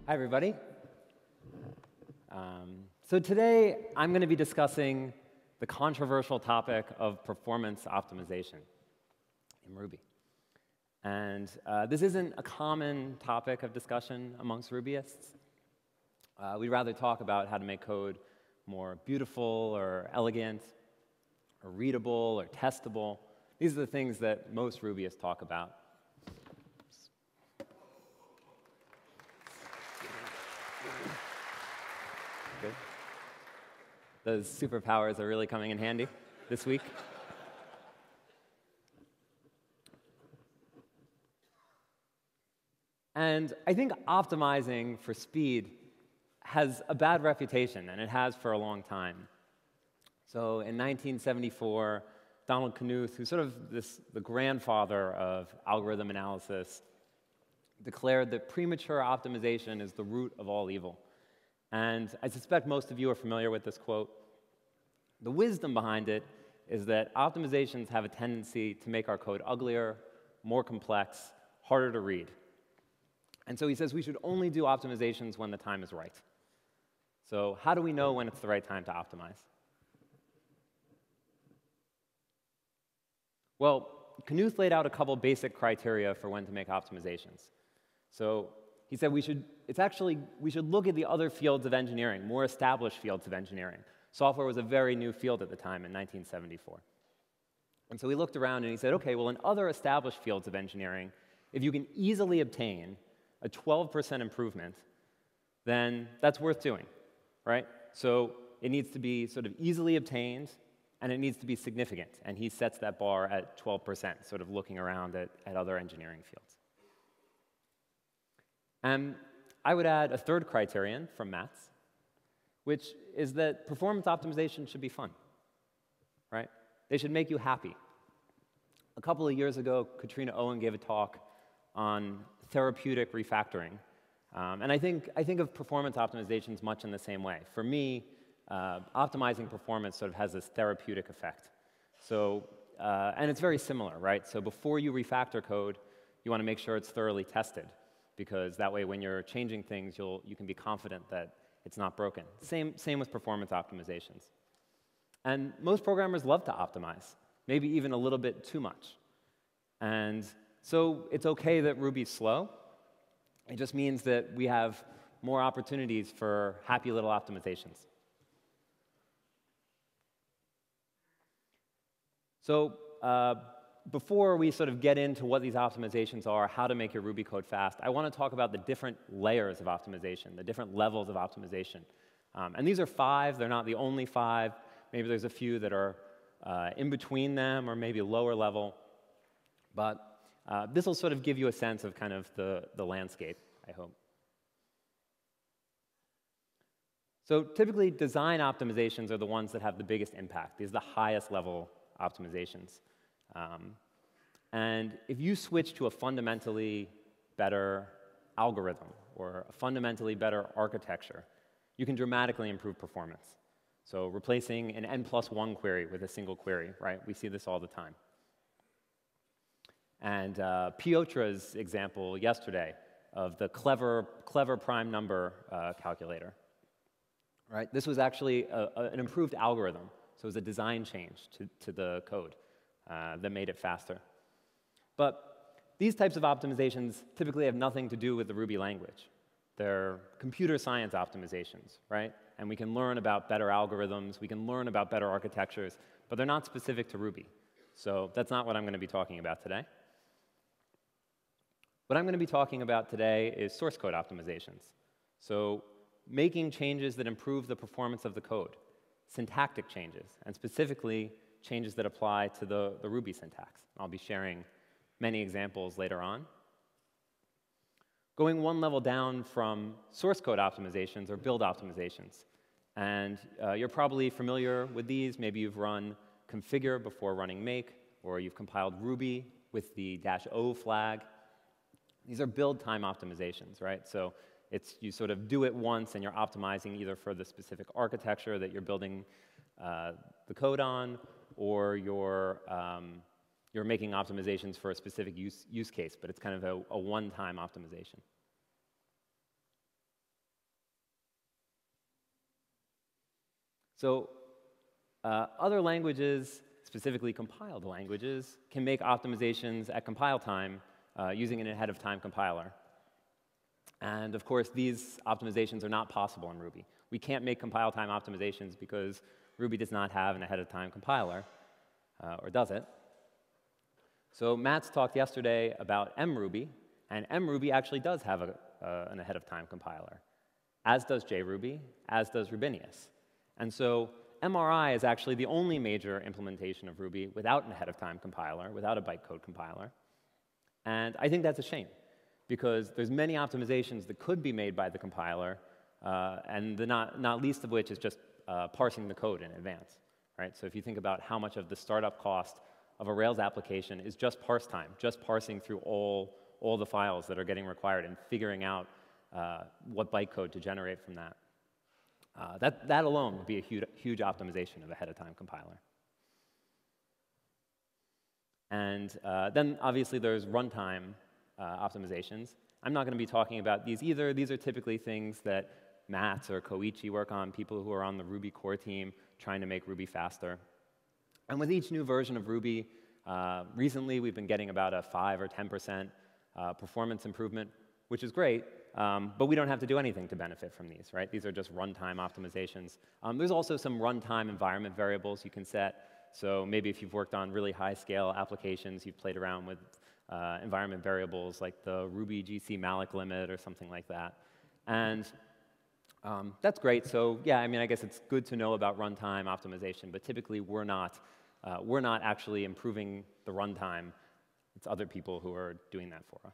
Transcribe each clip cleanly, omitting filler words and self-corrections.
Hi, everybody. So today, I'm going to be discussing the controversial topic of performance optimization in Ruby. And this isn't a common topic of discussion amongst Rubyists. We'd rather talk about how to make code more beautiful or elegant or readable or testable. These are the things that most Rubbyists talk about. Good. Those superpowers are really coming in handy this week. And I think optimizing for speed has a bad reputation, and it has for a long time. So in 1974, Donald Knuth, who's sort of the grandfather of algorithm analysis, declared that premature optimization is the root of all evil. And I suspect most of you are familiar with this quote. The wisdom behind it is that optimizations have a tendency to make our code uglier, more complex, harder to read. And so he says we should only do optimizations when the time is right. So how do we know when it's the right time to optimize? Well, Knuth laid out a couple basic criteria for when to make optimizations. So he said we should look at the other fields of engineering, more established fields of engineering. Software was a very new field at the time in 1974. And so he looked around and he said, okay, well, in other established fields of engineering, if you can easily obtain a 12% improvement, then that's worth doing, right? So it needs to be sort of easily obtained, and it needs to be significant. And he sets that bar at 12%, sort of looking around at other engineering fields. And I would add a third criterion from Matt's, which is that performance optimization should be fun, right? They should make you happy. A couple of years ago, Katrina Owen gave a talk on therapeutic refactoring. And I think of performance optimizations much in the same way. For me, optimizing performance sort of has this therapeutic effect. So, and it's very similar, right? So before you refactor code, you want to make sure it's thoroughly tested, because that way when you're changing things, you can be confident that it's not broken. Same with performance optimizations. And most programmers love to optimize, maybe even a little bit too much. And so it's okay that Ruby's slow. It just means that we have more opportunities for happy little optimizations. So before we sort of get into what these optimizations are, how to make your Ruby code fast, I want to talk about the different layers of optimization, the different levels of optimization. And these are 5. They're not the only 5. Maybe there's a few that are in between them or maybe lower level. But this will sort of give you a sense of kind of the landscape, I hope. So typically, design optimizations are the ones that have the biggest impact. These are the highest level optimizations. And if you switch to a fundamentally better algorithm or a fundamentally better architecture, you can dramatically improve performance. So replacing an n+1 query with a single query, right? We see this all the time. And Piotra's example yesterday of the clever prime number calculator, right? This was actually an improved algorithm. So it was a design change to the code that made it faster. But these types of optimizations typically have nothing to do with the Ruby language. They're computer science optimizations, right? And we can learn about better algorithms, we can learn about better architectures, but they're not specific to Ruby. So that's not what I'm going to be talking about today. What I'm going to be talking about today is source code optimizations. So making changes that improve the performance of the code, syntactic changes, and specifically changes that apply to the Ruby syntax. I'll be sharing many examples later on. Going one level down from source code optimizations or build optimizations. And you're probably familiar with these. Maybe you've run configure before running make, or you've compiled Ruby with the -o flag. These are build time optimizations, right? So you sort of do it once and you're optimizing either for the specific architecture that you're building the code on, or you're making optimizations for a specific use case, but it's kind of a one-time optimization. So other languages, specifically compiled languages, can make optimizations at compile time using an ahead-of-time compiler. And of course, these optimizations are not possible in Ruby. We can't make compile time optimizations because Ruby does not have an ahead-of-time compiler, or does it? So Mats talked yesterday about mruby, and mruby actually does have an ahead-of-time compiler, as does jruby, as does Rubinius. And so MRI is actually the only major implementation of Ruby without an ahead-of-time compiler, without a bytecode compiler. And I think that's a shame, because there's many optimizations that could be made by the compiler, and the not least of which is just parsing the code in advance. Right? So if you think about how much of the startup cost of a Rails application is just parse time, just parsing through all the files that are getting required and figuring out what bytecode to generate from that. That alone would be a huge optimization of a ahead-of-time compiler. And then obviously there's runtime optimizations. I'm not going to be talking about these either. These are typically things that Mats or Koichi work on, people who are on the Ruby core team trying to make Ruby faster. And with each new version of Ruby, recently we've been getting about a 5 or 10% performance improvement, which is great, but we don't have to do anything to benefit from these, right? These are just runtime optimizations. There's also some runtime environment variables you can set. So maybe if you've worked on really high-scale applications, you've played around with environment variables like the Ruby GC malloc limit or something like that. And that's great. So yeah, I mean, I guess it's good to know about runtime optimization, but typically we're not actually improving the runtime. It's other people who are doing that for us.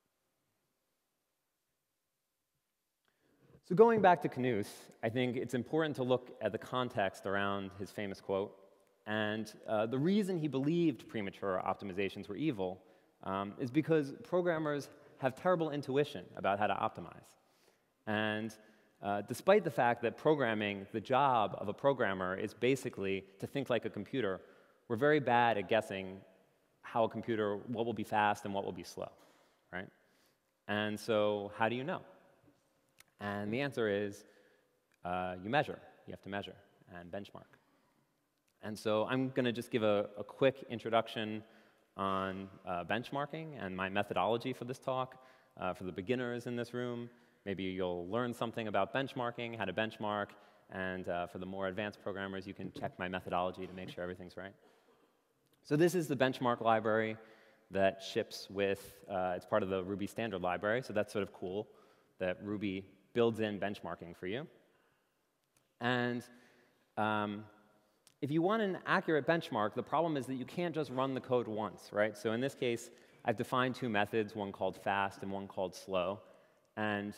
So going back to Knuth, I think it's important to look at the context around his famous quote. And the reason he believed premature optimizations were evil is because programmers have terrible intuition about how to optimize. And despite the fact that programming, the job of a programmer is basically to think like a computer, we're very bad at guessing how a computer, what will be fast and what will be slow, right? And so how do you know? And the answer is you measure. You have to measure and benchmark. And so I'm going to just give a quick introduction on benchmarking and my methodology for this talk. For the beginners in this room, maybe you'll learn something about benchmarking, how to benchmark, and for the more advanced programmers, you can check my methodology to make sure everything's right. So this is the benchmark library that ships with, it's part of the Ruby standard library, so that's sort of cool that Ruby builds in benchmarking for you. And if you want an accurate benchmark, the problem is that you can't just run the code once, right? So in this case, I've defined two methods, one called fast and one called slow. And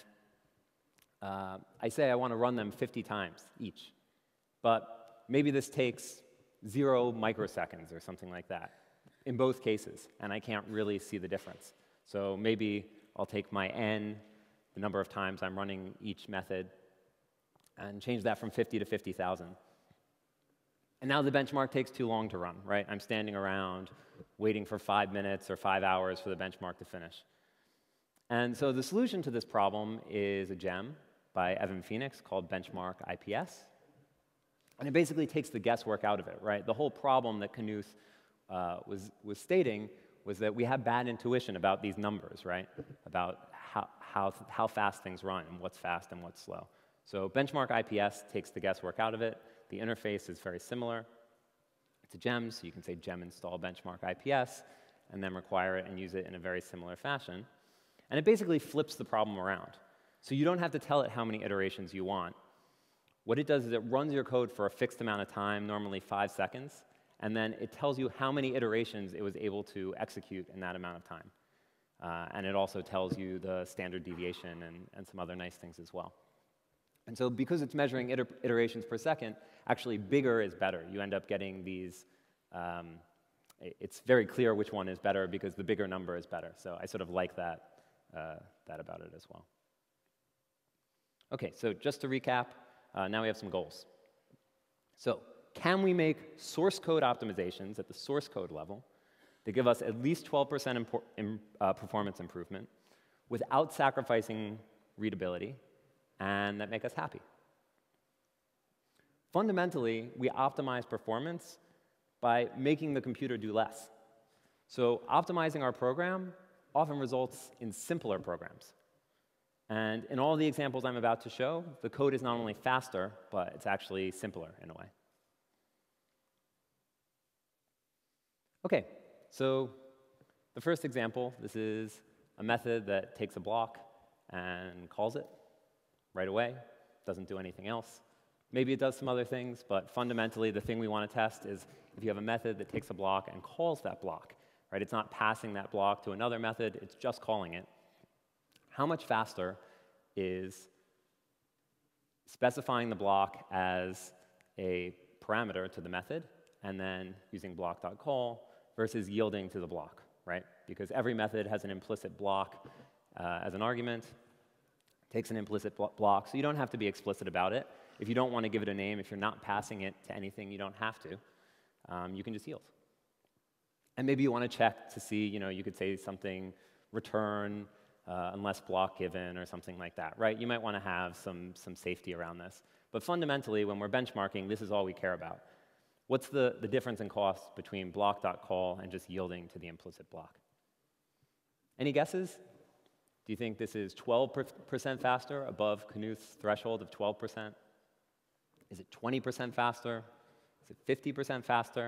I say I want to run them 50 times each. But maybe this takes 0 microseconds or something like that in both cases, and I can't really see the difference. So maybe I'll take my n, the number of times I'm running each method, and change that from 50 to 50,000. And now the benchmark takes too long to run, right? I'm standing around waiting for 5 minutes or 5 hours for the benchmark to finish. And so the solution to this problem is a gem by Evan Phoenix called Benchmark IPS. And it basically takes the guesswork out of it, right? The whole problem that Knuth was stating was that we have bad intuition about these numbers, right? About how fast things run and what's fast and what's slow. So Benchmark IPS takes the guesswork out of it. The interface is very similar. It's a gem, so you can say gem install benchmark IPS, and then require it and use it in a very similar fashion. And it basically flips the problem around. So you don't have to tell it how many iterations you want. What it does is it runs your code for a fixed amount of time, normally 5 seconds, and then it tells you how many iterations it was able to execute in that amount of time. And it also tells you the standard deviation and some other nice things as well. And so because it's measuring iterations per second, actually bigger is better. You end up getting these, it's very clear which one is better because the bigger number is better. So I sort of like that about it as well. Okay, so just to recap, now we have some goals. So can we make source code optimizations at the source code level that give us at least 12% performance improvement without sacrificing readability and that make us happy? Fundamentally, we optimize performance by making the computer do less. So optimizing our program often results in simpler programs. And in all the examples I'm about to show, the code is not only faster, but it's actually simpler in a way. OK, so the first example, this is a method that takes a block and calls it right away, doesn't do anything else. Maybe it does some other things, but fundamentally, the thing we want to test is if you have a method that takes a block and calls that block, right? It's not passing that block to another method, it's just calling it. How much faster is specifying the block as a parameter to the method and then using block.call versus yielding to the block, right? Because every method has an implicit block as an argument, takes an implicit block, so you don't have to be explicit about it. If you don't want to give it a name, if you're not passing it to anything, you don't have to. You can just yield. And maybe you want to check to see, you could say something, return unless block given or something like that, right? You might want to have some safety around this. But fundamentally, when we're benchmarking, this is all we care about. What's the difference in cost between block.call and just yielding to the implicit block? Any guesses? Do you think this is 12% faster, above Knuth's threshold of 12%? Is it 20% faster? Is it 50% faster?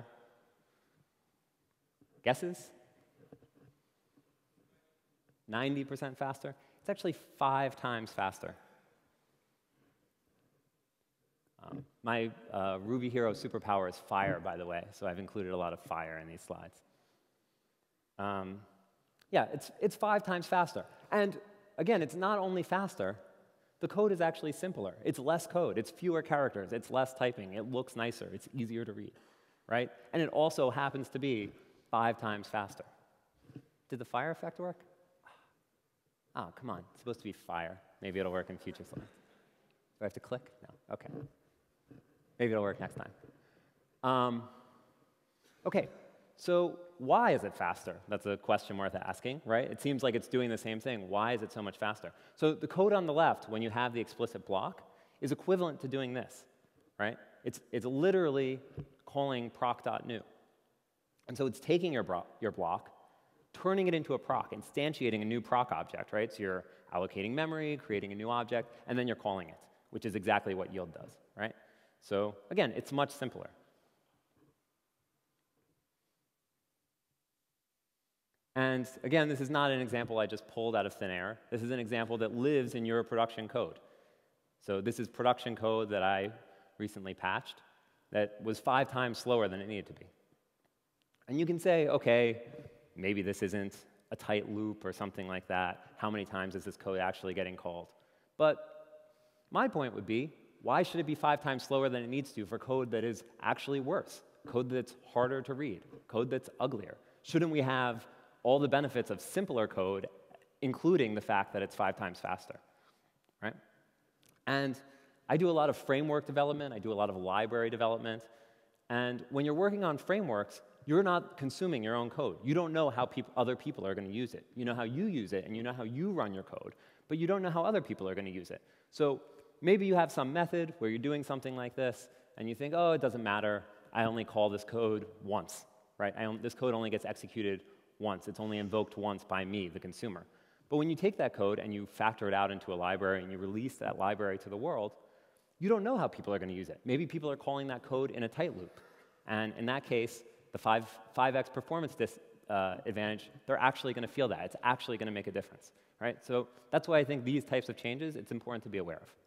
Guesses? 90% faster? It's actually 5 times faster. My Ruby hero superpower is fire, by the way, so I've included a lot of fire in these slides. Yeah, it's 5 times faster. And again, it's not only faster, the code is actually simpler. It's less code, it's fewer characters, it's less typing, it looks nicer, it's easier to read, right? And it also happens to be 5 times faster. Did the fire effect work? Oh, come on, it's supposed to be fire. Maybe it'll work in future slides. Do I have to click? No, OK. Maybe it'll work next time. OK, so why is it faster? That's a question worth asking, right? It seems like it's doing the same thing. Why is it so much faster? So the code on the left, when you have the explicit block, is equivalent to doing this, right? It's literally calling proc.new. And so it's taking your block, turning it into a proc, instantiating a new proc object, right? So you're allocating memory, creating a new object, and then you're calling it, which is exactly what yield does, right? So again, it's much simpler. And again, this is not an example I just pulled out of thin air. This is an example that lives in your production code. So this is production code that I recently patched that was 5 times slower than it needed to be. And you can say, OK, maybe this isn't a tight loop or something like that. How many times is this code actually getting called? But my point would be, why should it be 5 times slower than it needs to for code that is actually worse, code that's harder to read, code that's uglier? Shouldn't we have all the benefits of simpler code, including the fact that it's 5 times faster, right? And I do a lot of framework development. I do a lot of library development. And when you're working on frameworks, you're not consuming your own code. You don't know how other people are going to use it. You know how you use it, and you know how you run your code. But you don't know how other people are going to use it. So maybe you have some method where you're doing something like this, and you think, oh, it doesn't matter. I only call this code once, right? This code only gets executed once. It's only invoked once by me, the consumer. But when you take that code and you factor it out into a library and you release that library to the world, you don't know how people are going to use it. Maybe people are calling that code in a tight loop. And in that case, the 5x performance advantage, they're actually going to feel that. It's actually going to make a difference, right? So that's why I think these types of changes, it's important to be aware of.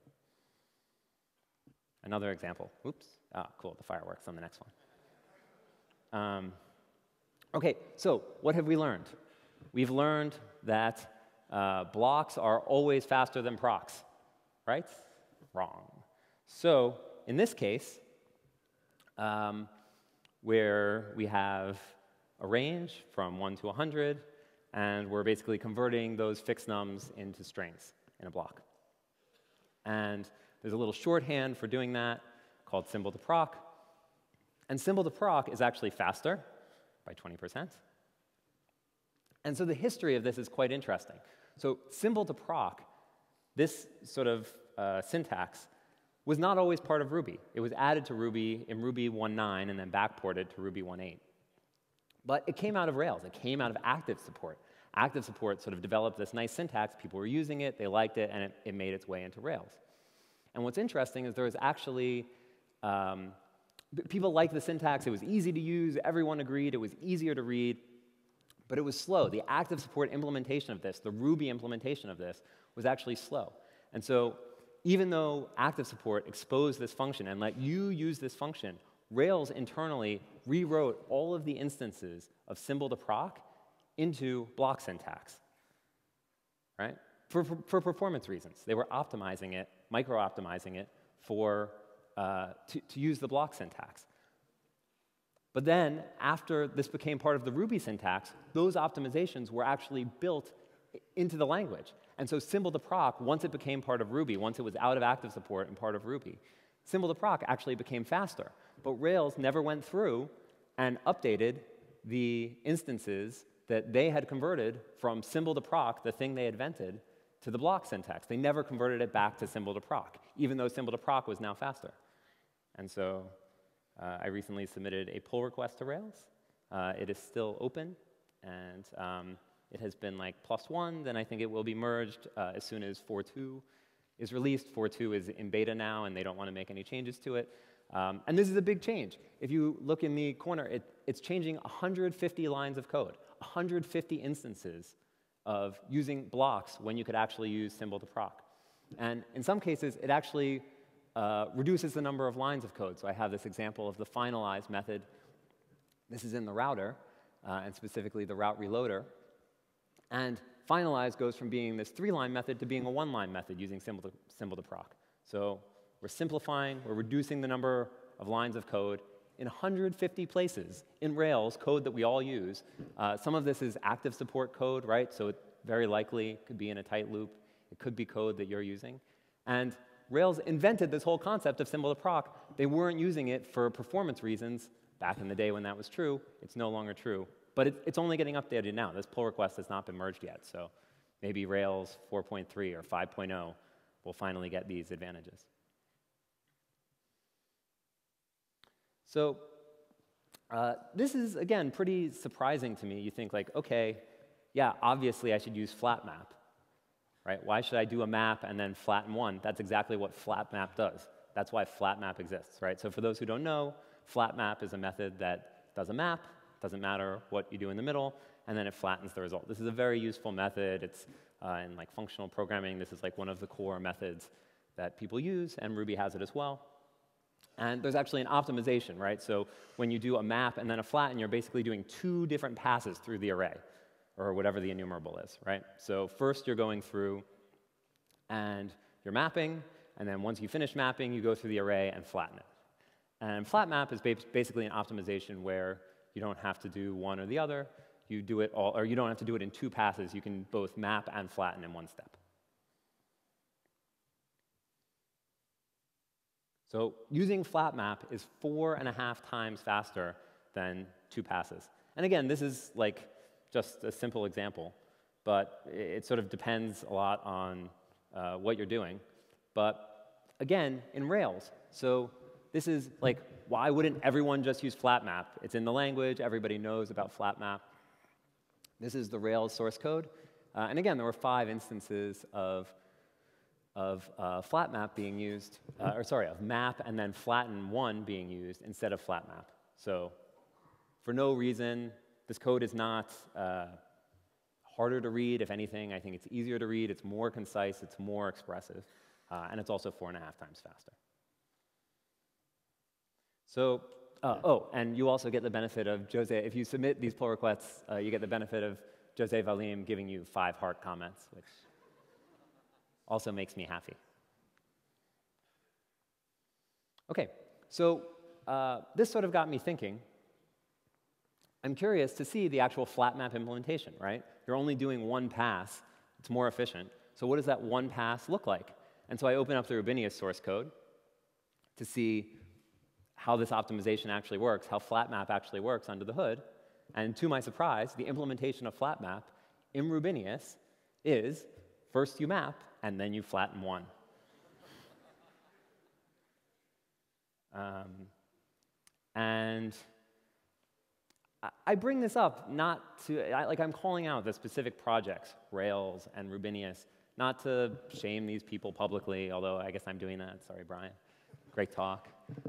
Another example. Oops. Ah, cool. The fireworks on the next one. OK, so what have we learned? We've learned that blocks are always faster than procs, right? Wrong. So in this case, where we have a range from 1 to 100, and we're basically converting those fixed nums into strings in a block. And there's a little shorthand for doing that called symbol to proc. And symbol to proc is actually faster by 20%. And so the history of this is quite interesting. So symbol to proc, this sort of syntax, was not always part of Ruby. It was added to Ruby in Ruby 1.9 and then backported to Ruby 1.8. But it came out of Rails. It came out of active support. Active support sort of developed this nice syntax. People were using it, they liked it, and it made its way into Rails. And what's interesting is there was actually, people liked the syntax. It was easy to use. Everyone agreed. It was easier to read. But it was slow. The active support implementation of this, the Ruby implementation of this, was actually slow. And so even though active support exposed this function and let you use this function, Rails internally rewrote all of the instances of symbol to proc into block syntax, right? For performance reasons. They were optimizing it, micro-optimizing it to use the block syntax. But then, after this became part of the Ruby syntax, those optimizations were actually built into the language. And so symbol to proc, once it became part of Ruby, once it was out of active support and part of Ruby, symbol to proc actually became faster. But Rails never went through and updated the instances that they had converted from symbol to proc, the thing they invented, to the block syntax. They never converted it back to symbol to proc, even though symbol to proc was now faster. And so I recently submitted a pull request to Rails. It is still open, and it has been like +1. Then I think it will be merged as soon as 4.2 is released. 4.2 is in beta now, and they don't want to make any changes to it. And this is a big change. If you look in the corner, it's changing 150 lines of code, 150 instances of using blocks when you could actually use symbol to proc. And in some cases, it actually reduces the number of lines of code. So I have this example of the finalize method. This is in the router, and specifically the route reloader. And finalize goes from being this 3-line method to being a 1-line method using symbol to proc. So we're simplifying, we're reducing the number of lines of code in 150 places in Rails, code that we all use. Some of this is active support code, right? So it very likely could be in a tight loop. It could be code that you're using. And Rails invented this whole concept of symbol to proc. They weren't using it for performance reasons back in the day when that was true. It's no longer true. But it's only getting updated now. This pull request has not been merged yet. So maybe Rails 4.3 or 5.0 will finally get these advantages. So this is, again, pretty surprising to me. You think like, OK, yeah, obviously I should use flat map. Right? Why should I do a map and then flatten one? That's exactly what flat map does. That's why flat map exists. Right? So for those who don't know, flat map is a method that does a map. Doesn't matter what you do in the middle, and then it flattens the result. This is a very useful method. It's in like functional programming. This is like one of the core methods that people use, and Ruby has it as well. And there's actually an optimization, right? So when you do a map and then a flatten, you're basically doing 2 different passes through the array, or whatever the enumerable is, right? So first you're going through and you're mapping, and then once you finish mapping, you go through the array and flatten it. And flat map is basically an optimization where you don't have to do one or the other. You do it all, or you don't have to do it in 2 passes. You can both map and flatten in one step. So using flat map is 4.5 times faster than 2 passes. And again, this is like just a simple example, but it sort of depends a lot on what you're doing. But again, in Rails, so this is like, why wouldn't everyone just use flat map? It's in the language. Everybody knows about flat map. This is the Rails source code. And again, there were 5 instances of flat map being used, of map and then flatten 1 being used instead of flat map. So for no reason, this code is not harder to read. If anything, I think it's easier to read. It's more concise. It's more expressive. And it's also 4.5 times faster. So, and you also get the benefit of Jose. If you submit these pull requests, you get the benefit of Jose Valim giving you 5 heart comments, which also makes me happy. OK, so this sort of got me thinking. I'm curious to see the actual flat map implementation, right? You're only doing 1 pass. It's more efficient. So what does that 1 pass look like? And so I open up the Rubinius source code to see how this optimization actually works, how flat map actually works under the hood. And to my surprise, the implementation of flat map in Rubinius is first you map, and then you flatten 1. And I bring this up not to, I'm calling out the specific projects, Rails and Rubinius, not to shame these people publicly, although I guess I'm doing that. Sorry, Brian. Great talk.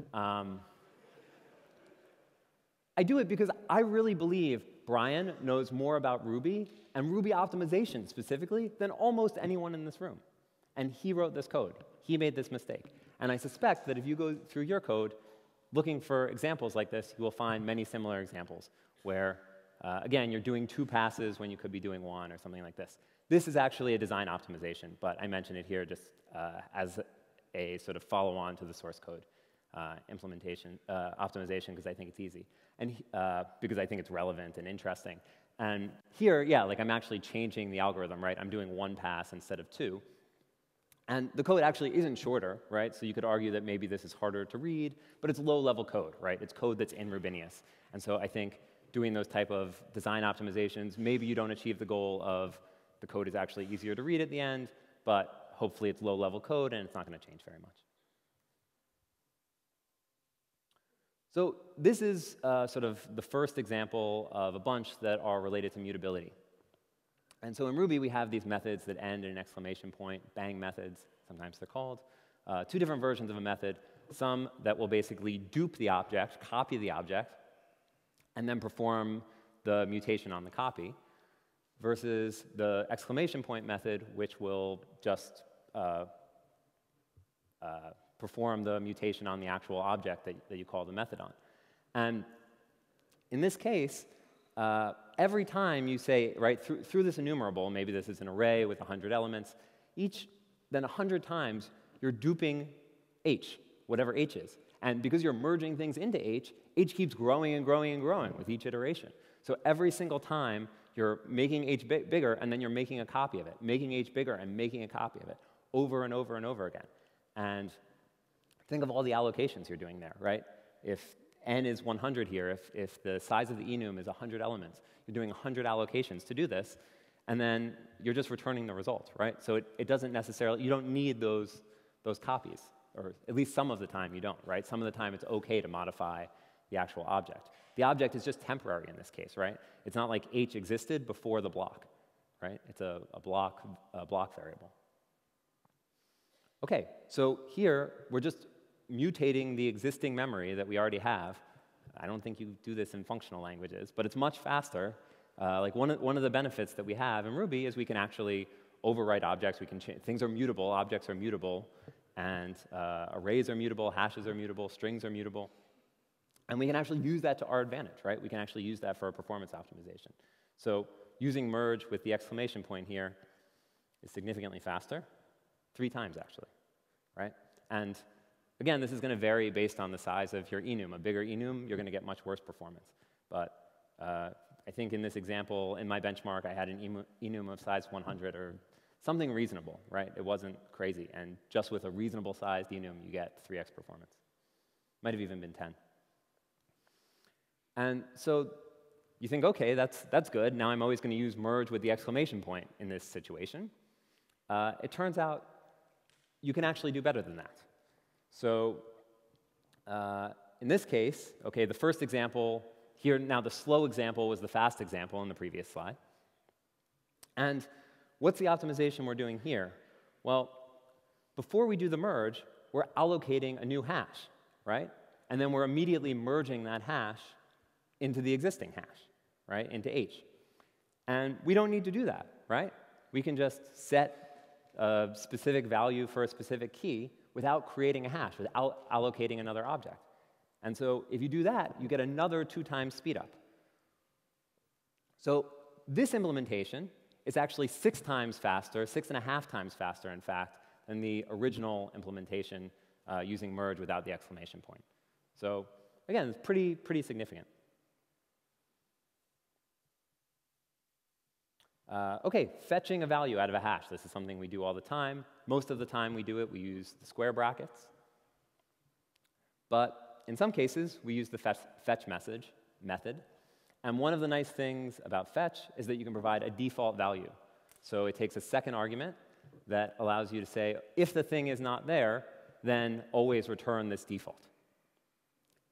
I do it because I really believe Brian knows more about Ruby and Ruby optimization specifically than almost anyone in this room. And he wrote this code. He made this mistake. And I suspect that if you go through your code looking for examples like this, you will find many similar examples where, again, you're doing 2 passes when you could be doing 1 or something like this. This is actually a design optimization, but I mention it here just as a sort of follow-on to the source code implementation, optimization, because I think it's easy, and because I think it's relevant and interesting. And here, yeah, I'm actually changing the algorithm, right? I'm doing 1 pass instead of 2. And the code actually isn't shorter, right? So you could argue that maybe this is harder to read, but it's low-level code, right? It's code that's in Rubinius. And so I think doing those type of design optimizations, maybe you don't achieve the goal of the code is actually easier to read at the end, but hopefully it's low-level code and it's not going to change very much. So this is sort of the first example of a bunch that are related to mutability. And so in Ruby, we have these methods that end in an exclamation point, bang methods, sometimes they're called. 2 different versions of a method, some that will basically dupe the object, copy the object, and then perform the mutation on the copy, versus the exclamation point method, which will just perform the mutation on the actual object that you call the method on. And in this case, every time you say, right, through this enumerable, maybe this is an array with 100 elements, then 100 times you're duping h, whatever h is. And because you're merging things into h keeps growing and growing and growing with each iteration. So every single time you're making h bigger, and then you're making a copy of it, making h bigger and making a copy of it, over and over and over again. And think of all the allocations you're doing there, right? If n is 100 here, if the size of the enum is 100 elements, you're doing 100 allocations to do this, and then you're just returning the result, right? So it doesn't necessarily, you don't need those copies, or at least some of the time you don't, right? Some of the time it's okay to modify the actual object. The object is just temporary in this case, right? It's not like h existed before the block, right? It's a block variable. Okay, so here we're just mutating the existing memory that we already have. I don't think you do this in functional languages, but it's much faster. One of the benefits that we have in Ruby is we can actually overwrite objects. We can change, things are mutable, objects are mutable, and arrays are mutable, hashes are mutable, strings are mutable. And we can actually use that to our advantage, right? We can actually use that for a performance optimization. So using merge with the exclamation point here is significantly faster, 3 times actually, right? And again, this is going to vary based on the size of your enum. A bigger enum, you're going to get much worse performance. But I think in this example, in my benchmark, I had an enum of size 100 or something reasonable, right? It wasn't crazy. And just with a reasonable sized enum, you get 3x performance. Might have even been 10. And so you think, okay, that's good. Now I'm always going to use merge with the exclamation point in this situation. It turns out you can actually do better than that. So in this case, okay, the first example here, now the slow example was the fast example in the previous slide. And what's the optimization we're doing here? Well, before we do the merge, we're allocating a new hash, right? And then we're immediately merging that hash into the existing hash, right, into h. And we don't need to do that, right? We can just set a specific value for a specific key without creating a hash, without allocating another object. And so if you do that, you get another 2 times speed up. So this implementation is actually 6 times faster, 6.5 times faster, in fact, than the original implementation using merge without the exclamation point. So again, it's pretty significant. Okay, fetching a value out of a hash. This is something we do all the time. Most of the time we do it, we use the square brackets. But in some cases, we use the fetch method. And one of the nice things about fetch is that you can provide a default value. So it takes a second argument that allows you to say, if the thing is not there, then always return this default,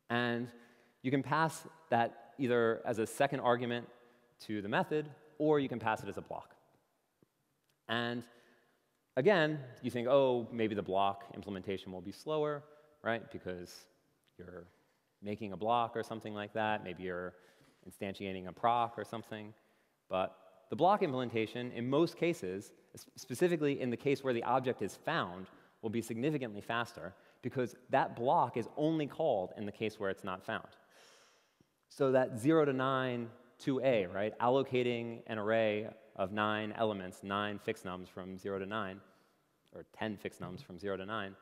And you can pass that either as a second argument to the method, or you can pass it as a block. And again, you think, oh, maybe the block implementation will be slower, right? Because you're making a block or something like that. Maybe you're instantiating a proc or something. But the block implementation, in most cases, specifically in the case where the object is found, will be significantly faster because that block is only called in the case where it's not found. So that 0 to 9 2A, right, allocating an array of 9 elements, 9 fixed nums from 0 to 9, or 10 fixed nums from 0 to 9,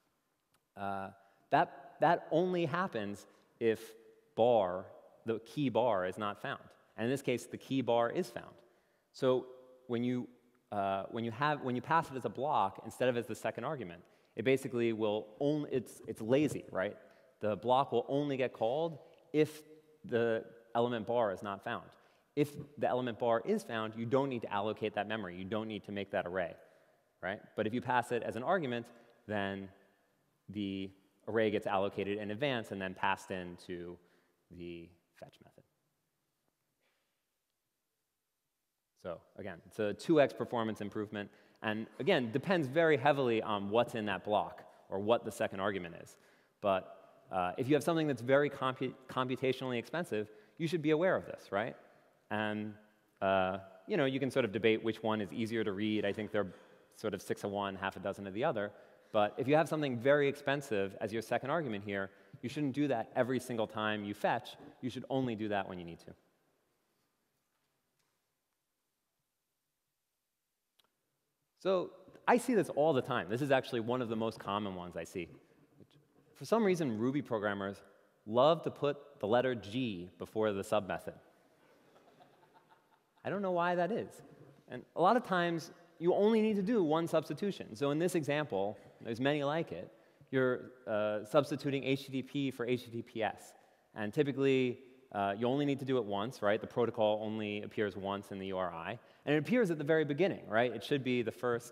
that only happens if the key bar is not found. And in this case, the key bar is found. So when you pass it as a block instead of as the second argument, it basically will only, it's lazy, right? The block will only get called if the element bar is not found. If the element bar is found, you don't need to allocate that memory. You don't need to make that array, right? But if you pass it as an argument, then the array gets allocated in advance and then passed into the fetch method. So again, it's a 2x performance improvement. And again, depends very heavily on what's in that block or what the second argument is. But if you have something that's very computationally expensive, you should be aware of this, right? And you can sort of debate which one is easier to read. I think they're sort of 6 of one, half a dozen of the other. But if you have something very expensive as your second argument here, you shouldn't do that every single time you fetch. You should only do that when you need to. So I see this all the time. This is actually one of the most common ones I see. For some reason, Ruby programmers love to put the letter G before the sub method. I don't know why that is. And a lot of times, you only need to do one substitution. So in this example, there's many like it, you're substituting HTTP for HTTPS. And typically, you only need to do it once, right? The protocol only appears once in the URI. And it appears at the very beginning, right? It should be the first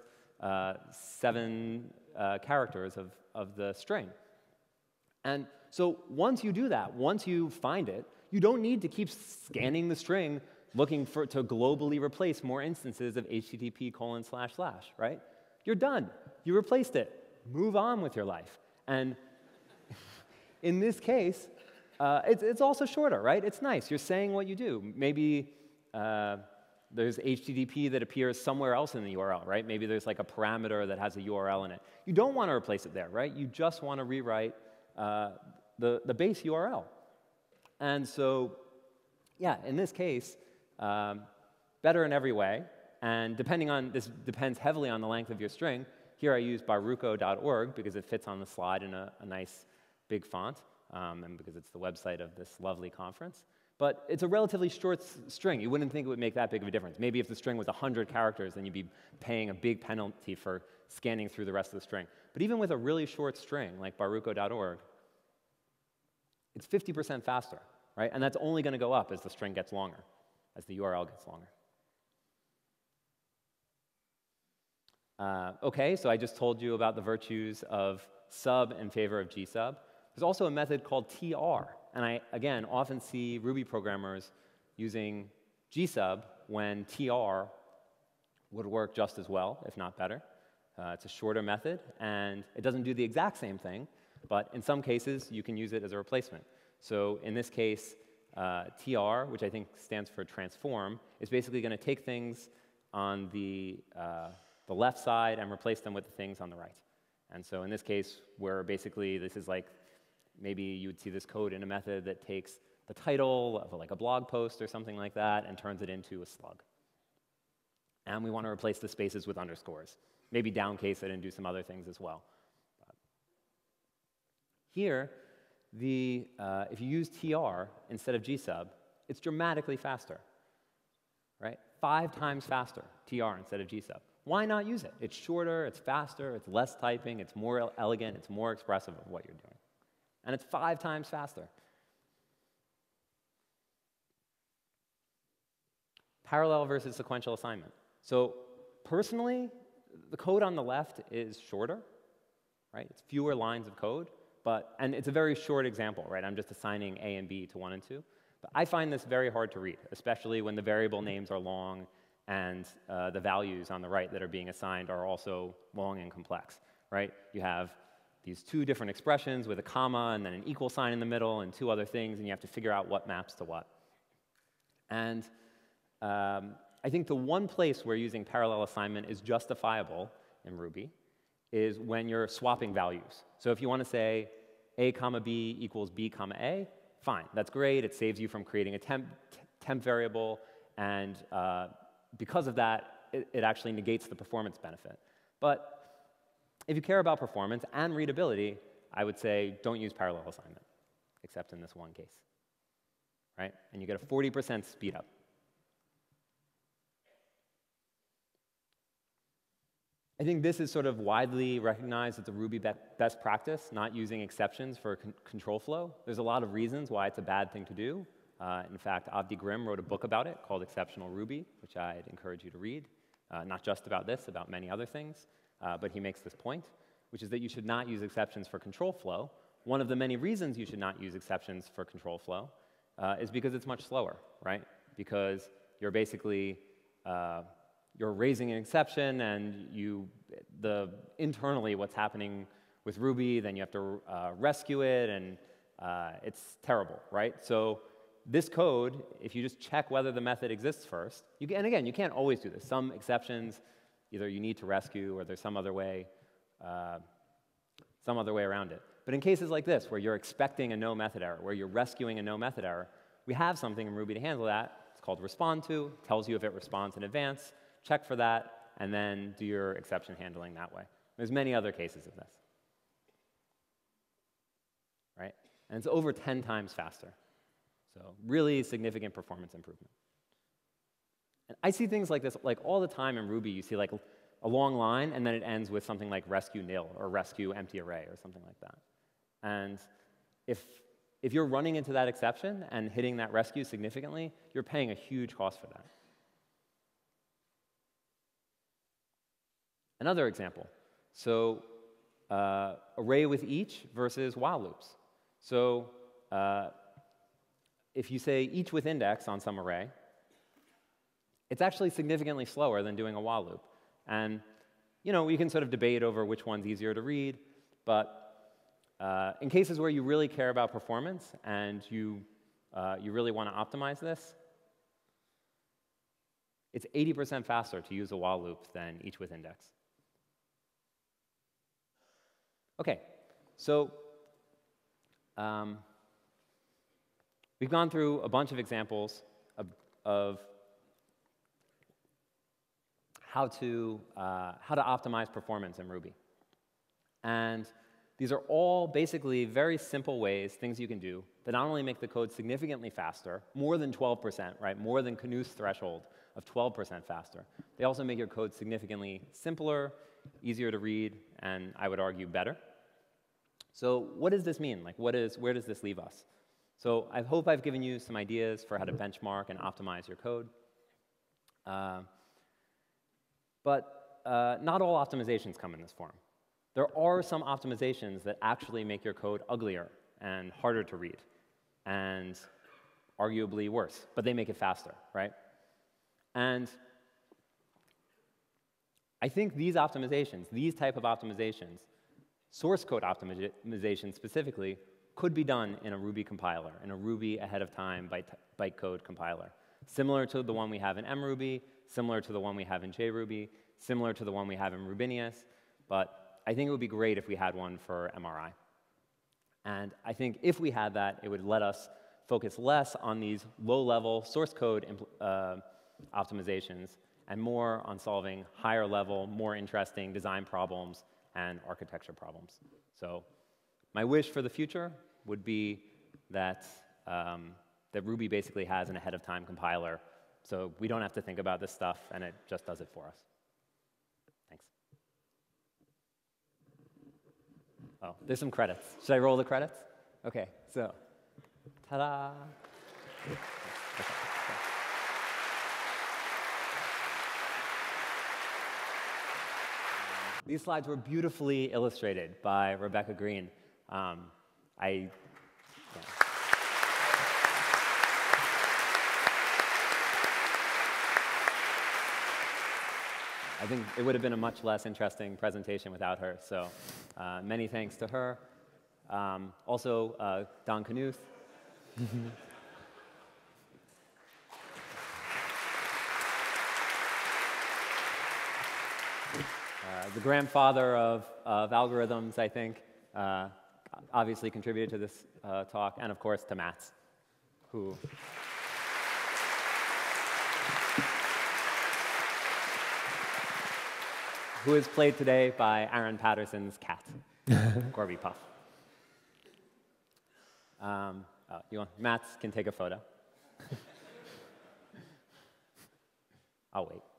7 characters of the string. And so once you do that, once you find it, you don't need to keep scanning the string looking to globally replace more instances of HTTP://, right? You're done. You replaced it. Move on with your life. And in this case, it's also shorter, right? It's nice. You're saying what you do. Maybe there's HTTP that appears somewhere else in the URL, right? Maybe there's like a parameter that has a URL in it. You don't want to replace it there, right? You just want to rewrite the base URL. And so, yeah, in this case, better in every way. And this depends heavily on the length of your string. Here I use baruco.org because it fits on the slide in a nice big font, and because it's the website of this lovely conference. But it's a relatively short string. You wouldn't think it would make that big of a difference. Maybe if the string was 100 characters, then you'd be paying a big penalty for scanning through the rest of the string. But even with a really short string, like baruco.org, it's 50% faster, right? And that's only going to go up as the string gets longer, as the URL gets longer. OK, so I just told you about the virtues of sub in favor of gsub. There's also a method called tr. And I, again, often see Ruby programmers using gsub when tr would work just as well, if not better. It's a shorter method, and it doesn't do the exact same thing. But in some cases, you can use it as a replacement. So in this case, tr, which I think stands for transform, is basically going to take things on the left side and replace them with the things on the right. And so in this case, where basically this is like, maybe you would see this code in a method that takes the title of like a blog post or something like that and turns it into a slug. And we want to replace the spaces with underscores. Maybe downcase it and do some other things as well. Here, if you use tr instead of gsub, it's dramatically faster, right? 5 times faster, tr instead of gsub. Why not use it? It's shorter, it's faster, it's less typing, it's more elegant, it's more expressive of what you're doing. And it's 5 times faster. Parallel versus sequential assignment. So personally, the code on the left is shorter, right? It's fewer lines of code. and it's a very short example, right? I'm just assigning A and B to 1 and 2. But I find this very hard to read, especially when the variable names are long and the values on the right that are being assigned are also long and complex, right? You have these two different expressions with a comma and then an equal sign in the middle and two other things, and you have to figure out what maps to what. And I think the one place where using parallel assignment is justifiable in Ruby is when you're swapping values. So if you want to say A comma B equals B comma A, fine, that's great. It saves you from creating a temp variable, and because of that, it actually negates the performance benefit. But if you care about performance and readability, I would say don't use parallel assignment, except in this one case, right? And you get a 40% speed up. I think this is sort of widely recognized as a Ruby best practice, not using exceptions for control flow. There's a lot of reasons why it's a bad thing to do. In fact, Avdi Grimm wrote a book about it called Exceptional Ruby, which I'd encourage you to read. Not just about this, about many other things. But he makes this point, which is that you should not use exceptions for control flow. One of the many reasons you should not use exceptions for control flow is because it's much slower, right? Because you're basically you're raising an exception, and internally what's happening with Ruby, then you have to rescue it, and it's terrible, right? So this code, if you just check whether the method exists first, and again, you can't always do this. Some exceptions, either you need to rescue or there's some other way around it. But in cases like this, where you're expecting a no method error, where you're rescuing a no method error, we have something in Ruby to handle that. It's called respond to. It tells you if it responds in advance. Check for that, and then do your exception handling that way. There's many other cases of this, right? And it's over 10 times faster. So really significant performance improvement. And I see things like this like all the time in Ruby. You see like a long line, and then it ends with something like rescue nil or rescue empty array or something like that. And if you're running into that exception and hitting that rescue significantly, you're paying a huge cost for that. Another example. So array with each versus while loops. So if you say each with index on some array, it's actually significantly slower than doing a while loop. And we can sort of debate over which one's easier to read, but in cases where you really care about performance and you really want to optimize this, it's 80% faster to use a while loop than each with index. Okay, so we've gone through a bunch of examples of how to optimize performance in Ruby. And these are all basically very simple ways, things you can do, that not only make the code significantly faster, more than 12%, right? More than Knuth's threshold of 12% faster. They also make your code significantly simpler, easier to read, and I would argue better. So what does this mean? Like, where does this leave us? So I hope I've given you some ideas for how to benchmark and optimize your code. But not all optimizations come in this form. There are some optimizations that actually make your code uglier and harder to read, and arguably worse, but they make it faster, right? And I think these optimizations, these type of optimizations, source code optimization specifically, could be done in a Ruby compiler, in a Ruby ahead-of-time bytecode compiler, similar to the one we have in mRuby, similar to the one we have in JRuby, similar to the one we have in Rubinius, but I think it would be great if we had one for MRI. And I think if we had that, it would let us focus less on these low-level source code optimizations and more on solving higher-level, more interesting design problems and architecture problems. So my wish for the future would be that, that Ruby basically has an ahead-of-time compiler, so we don't have to think about this stuff, and it just does it for us. Thanks. Oh, there's some credits. Should I roll the credits? OK, so ta-da. Okay. These slides were beautifully illustrated by Rebecca Green. I think it would have been a much less interesting presentation without her. So many thanks to her. Also, Don Knuth. The grandfather of algorithms, I think, obviously contributed to this talk, and of course to Mats, who is played today by Aaron Patterson's cat, Corby Puff. Mats can take a photo. I'll wait.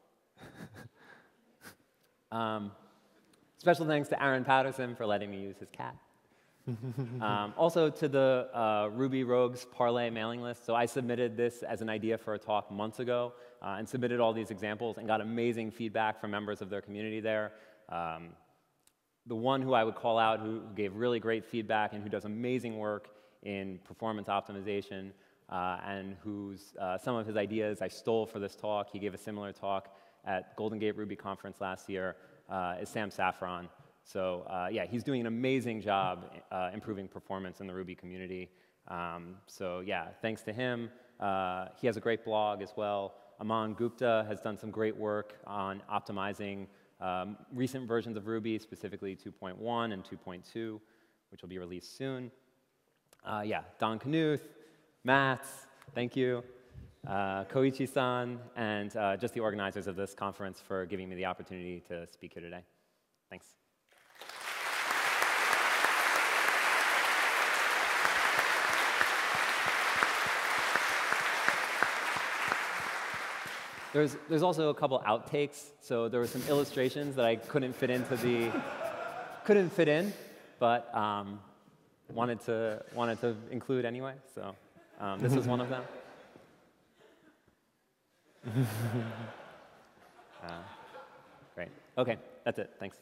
Special thanks to Aaron Patterson for letting me use his cat. Also to the Ruby Rogues Parlay mailing list. So I submitted this as an idea for a talk months ago and submitted all these examples and got amazing feedback from members of their community there. The one who I would call out who gave really great feedback and who does amazing work in performance optimization and whose some of his ideas I stole for this talk. He gave a similar talk at Golden Gate Ruby Conference last year, is Sam Saffron. So yeah, he's doing an amazing job improving performance in the Ruby community. So yeah, thanks to him. He has a great blog as well. Aman Gupta has done some great work on optimizing recent versions of Ruby, specifically 2.1 and 2.2, which will be released soon. Yeah, Don Knuth, Mats, thank you. Koichi-san, and just the organizers of this conference for giving me the opportunity to speak here today. Thanks. There's also a couple outtakes. So there were some illustrations that I couldn't fit in, but wanted to include anyway. So this is one of them. Great. Okay, that's it. Thanks.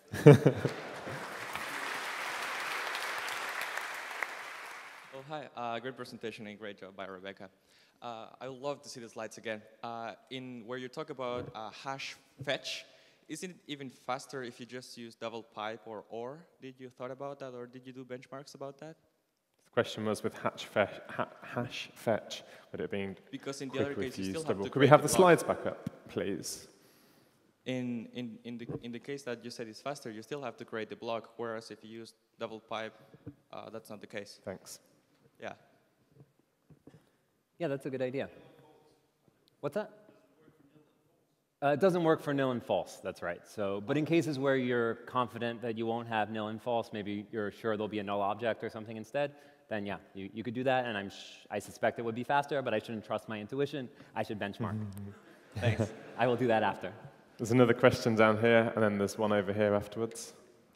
Well, hi. Great presentation and great job by Rebecca. I would love to see the slides again. In where you talk about hash fetch, isn't it even faster if you just use double pipe or OR? Did you thought about that, or did you do benchmarks about that? The question was with hash fetch, would it being because in the other case you still have to. Could we have the slides back up, please? In the case that you said is faster, you still have to create the block. Whereas if you use double pipe, that's not the case. Thanks. Yeah. Yeah, that's a good idea. What's that? It doesn't work for nil and false, that's right. So, but in cases where you're confident that you won't have nil and false, maybe you're sure there'll be a null object or something instead, then yeah, you could do that, and I suspect it would be faster, but I shouldn't trust my intuition. I should benchmark. Thanks. I will do that after. There's another question down here, and then there's one over here afterwards.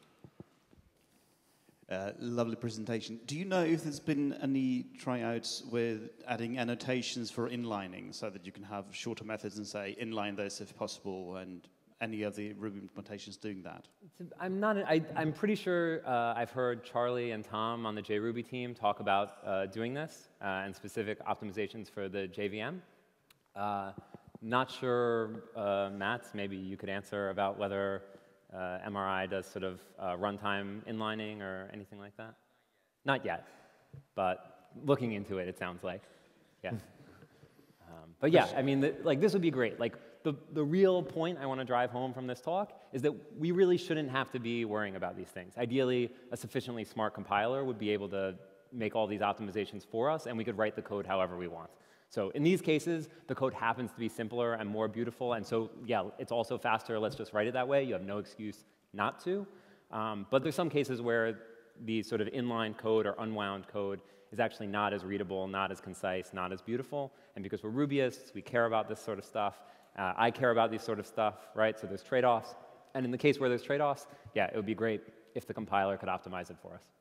Lovely presentation. Do you know if there's been any tryouts with adding annotations for inlining so that you can have shorter methods and say inline this if possible, and any of the Ruby implementations doing that? I'm pretty sure I've heard Charlie and Tom on the JRuby team talk about doing this and specific optimizations for the JVM. Not sure, Mats, maybe you could answer about whether MRI does sort of runtime inlining or anything like that? Not yet, but looking into it, it sounds like. Yeah. But yeah, I mean, like this would be great. Like the real point I want to drive home from this talk is that we really shouldn't have to be worrying about these things. Ideally, a sufficiently smart compiler would be able to make all these optimizations for us, and we could write the code however we want. So in these cases, the code happens to be simpler and more beautiful, and so yeah, it's also faster. Let's just write it that way. You have no excuse not to. But there's some cases where the sort of inline code or unwound code is actually not as readable, not as concise, not as beautiful. And because we're Rubyists, we care about this sort of stuff. I care about these sort of stuff, right? So there's trade-offs. And in the case where there's trade-offs, yeah, it would be great if the compiler could optimize it for us.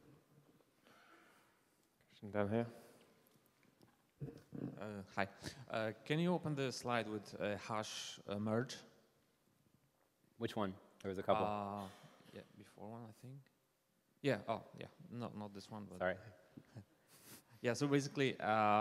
Question down here. Hi. Can you open the slide with hash merge? Which one? There was a couple. Yeah, before one, I think. Yeah. Oh, yeah. Not this one, but Sorry. yeah. So basically,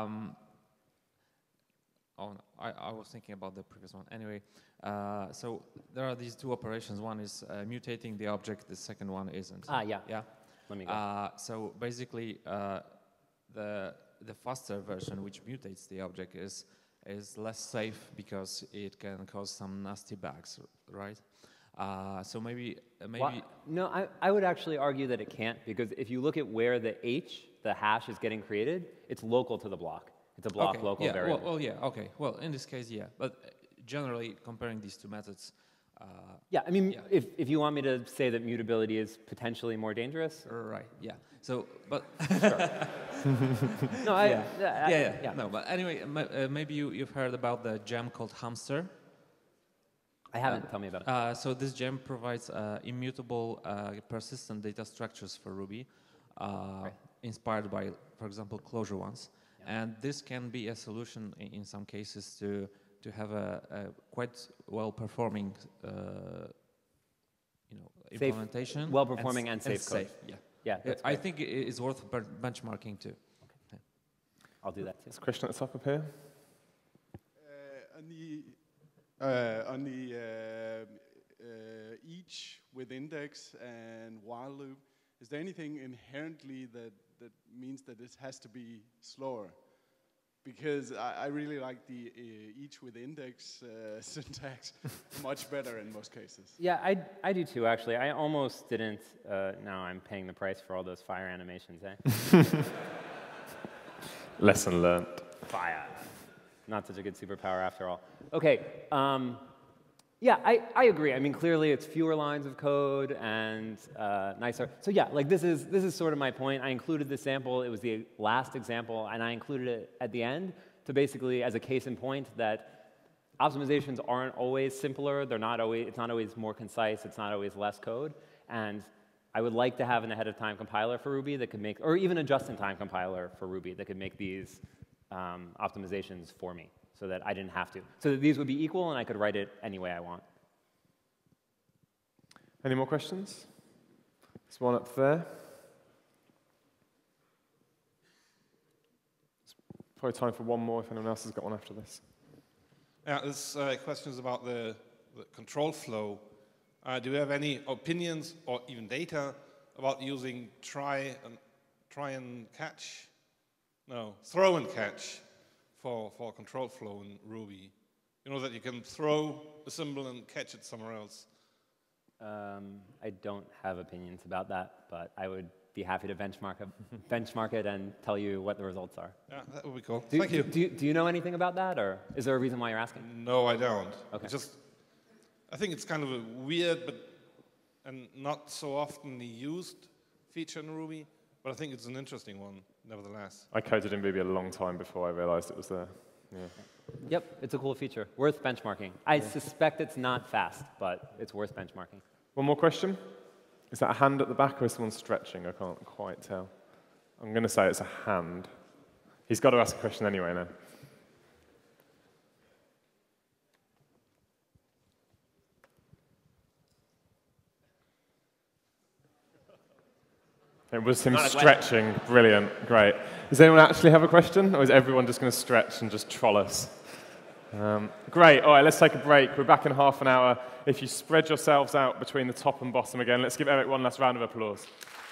oh, no, I was thinking about the previous one. Anyway, so there are these two operations. One is mutating the object. The second one isn't. Yeah. Yeah. Let me go. So basically, the faster version, which mutates the object, is less safe because it can cause some nasty bugs, right? So maybe. No, I would actually argue that it can't, because if you look at where the hash is getting created, it's local to the block. It's a block local variable. Well, yeah, okay. Well, in this case, yeah. But generally, comparing these two methods. Yeah, I mean, if you want me to say that mutability is potentially more dangerous. Right, yeah. So, but. No, yeah. No, but anyway, maybe you've heard about the gem called Hamster. I haven't. Tell me about it. So this gem provides immutable, persistent data structures for Ruby, inspired by, for example, closure ones. Yeah. And this can be a solution in some cases to have a quite well-performing, implementation. Well-performing and safe code. Yeah. Yeah. I think it is worth benchmarking too. Okay. I'll do that too. Is Christian at the top up here? On the each with index and while loop, is there anything inherently that means that this has to be slower? Because I really like the each with index syntax much better in most cases. Yeah, I do too, actually. I almost didn't. Now I'm paying the price for all those fire animations, eh? Lesson learned. Fire. Not such a good superpower after all. Okay. Yeah, I agree. I mean, clearly it's fewer lines of code and nicer. So yeah, like this is sort of my point. I included this sample. It was the last example, and I included it at the end to basically, as a case in point, that optimizations aren't always simpler. It's not always more concise. It's not always less code. And I would like to have an ahead-of-time compiler for Ruby that could make, or even a just-in-time compiler for Ruby that could make these optimizations for me, so that I didn't have to. So that these would be equal and I could write it any way I want. Any more questions? There's one up there. There's probably time for one more if anyone else has got one after this. Yeah, this question is about the control flow. Do you have any opinions or even data about using throw and catch for control flow in Ruby? You know that you can throw a symbol and catch it somewhere else. I don't have opinions about that, but I would be happy to benchmark it and tell you what the results are. Yeah, that would be cool. Thank you. Do you know anything about that, or is there a reason why you're asking? No, I don't. Okay. I think it's kind of a weird and not so often used feature in Ruby, but I think it's an interesting one, nevertheless. I coded in Ruby a long time before I realized it was there. Yeah. Yep, it's a cool feature. Worth benchmarking. I suspect it's not fast, but it's worth benchmarking. One more question? Is that a hand at the back or is someone stretching? I can't quite tell. I'm going to say it's a hand. He's got to ask a question anyway now. It was him stretching. Brilliant. Great. Does anyone actually have a question? Or is everyone just going to stretch and just troll us? Great. All right, let's take a break. We're back in half an hour. If you spread yourselves out between the top and bottom again, let's give Erik one last round of applause.